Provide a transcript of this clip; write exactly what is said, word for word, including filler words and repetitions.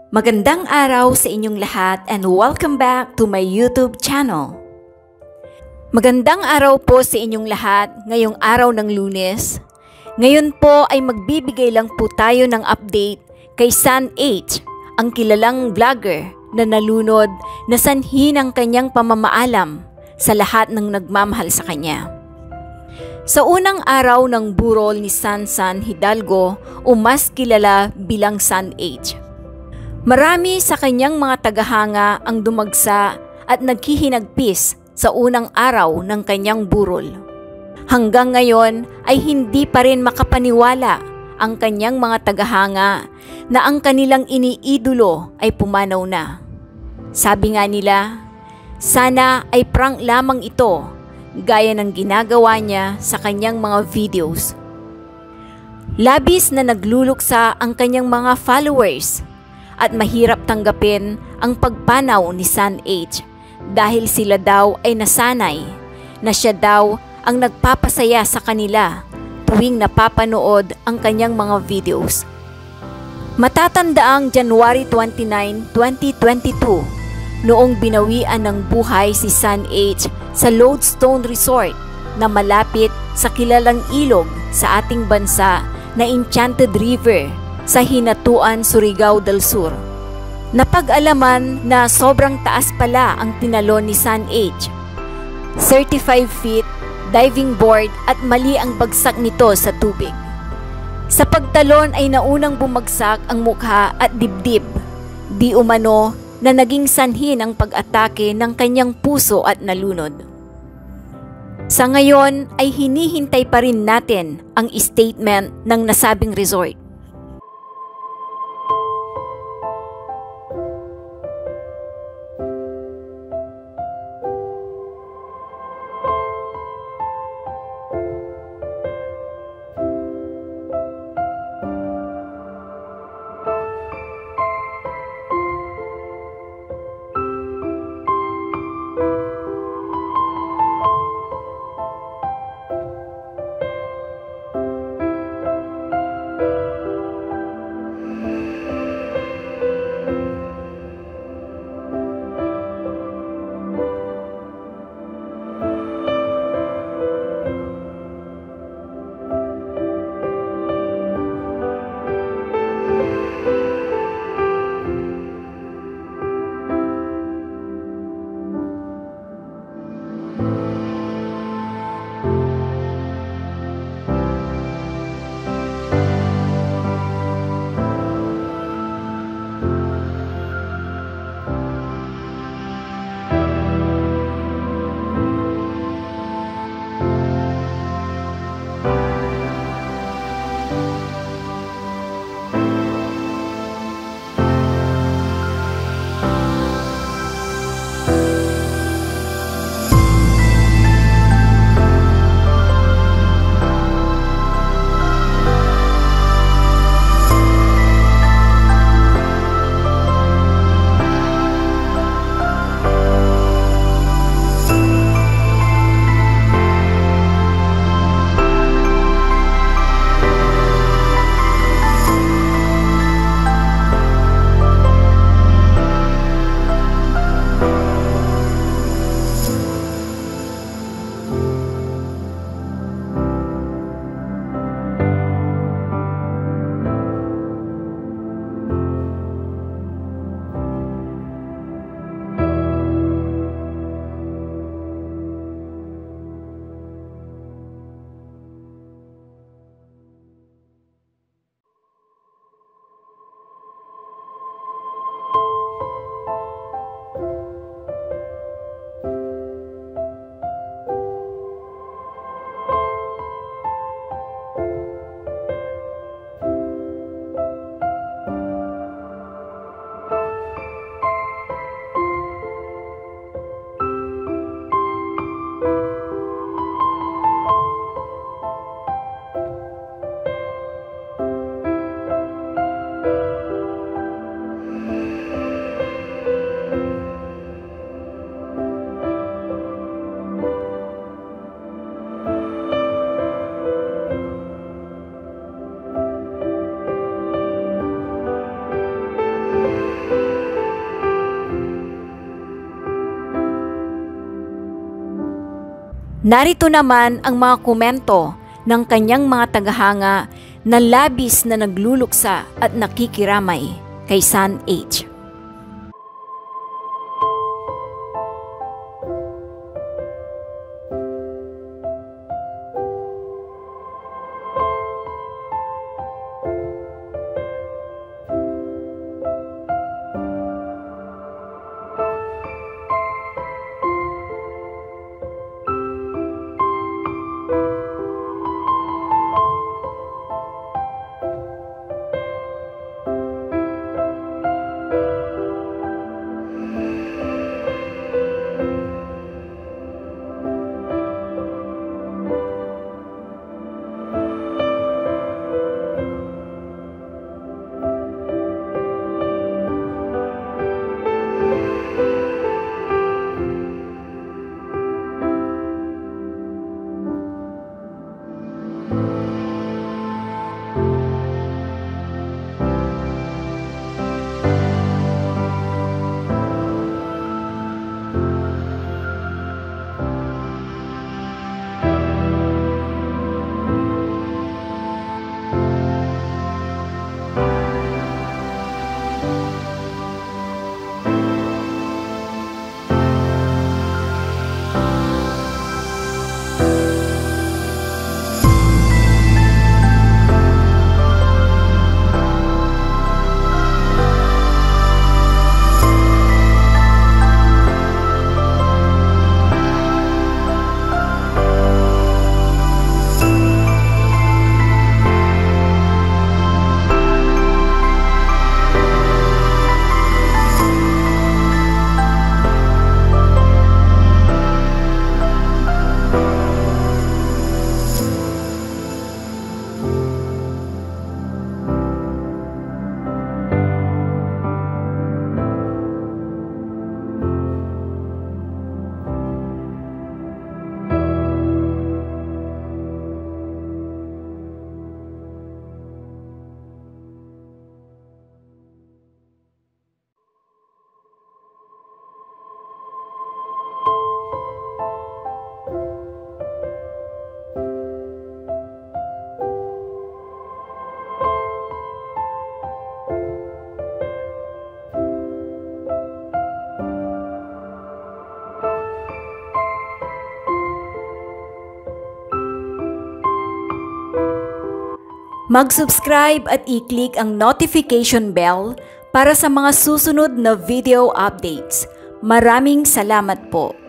Magandang araw sa inyong lahat and welcome back to my YouTube channel. Magandang araw po sa inyong lahat ngayong araw ng Lunes. Ngayon po ay magbibigay lang po tayo ng update kay San H, ang kilalang vlogger na nalunod na sanhi ng kanyang pamamaalam sa lahat ng nagmamahal sa kanya. Sa unang araw ng burol ni San San Hidalgo o mas kilala bilang San H, marami sa kanyang mga tagahanga ang dumagsa at naghihinagpis sa unang araw ng kanyang burol. Hanggang ngayon ay hindi pa rin makapaniwala ang kanyang mga tagahanga na ang kanilang iniidolo ay pumanaw na. Sabi nga nila, sana ay prank lamang ito gaya ng ginagawa niya sa kanyang mga videos. Labis na nagluluksa ang kanyang mga followers at mahirap tanggapin ang pagpanaw ni San H dahil sila daw ay nasanay na siya daw ang nagpapasaya sa kanila tuwing napapanood ang kanyang mga videos. Matatandaang January twenty-ninth, twenty twenty-two, noong binawian ng buhay si San H sa Lodestone Resort na malapit sa kilalang ilog sa ating bansa na Enchanted River sa Hinatuan, Surigao del Sur. Napag-alaman na sobrang taas pala ang tinalon ni San H. thirty-five feet, diving board at mali ang bagsak nito sa tubig. Sa pagtalon ay naunang bumagsak ang mukha at dibdib, di umano na naging sanhi ng pag-atake ng kanyang puso at nalunod. Sa ngayon ay hinihintay pa rin natin ang statement ng nasabing resort. Narito naman ang mga komento ng kanyang mga tagahanga na labis na nagluluksa at nakikiramay kay San H. Mag-subscribe at i-click ang notification bell para sa mga susunod na video updates. Maraming salamat po!